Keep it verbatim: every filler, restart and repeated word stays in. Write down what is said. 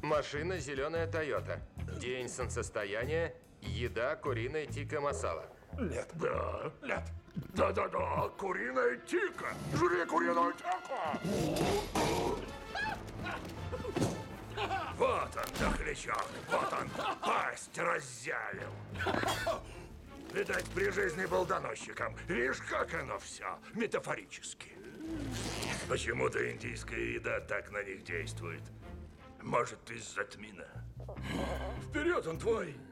Машина зеленая Тойота. День солнцестояния. Еда куриная тикка масала. Нет. Да. Нет. Да-да-да, куриная тика. Жри куриную тику. Вот он, дохлячок. Вот он, пасть разъявил. Видать, при жизни был доносчиком. Видишь, как оно все метафорически. Почему-то индийская еда так на них действует. Может, из-за тмина. Вперед, он твой.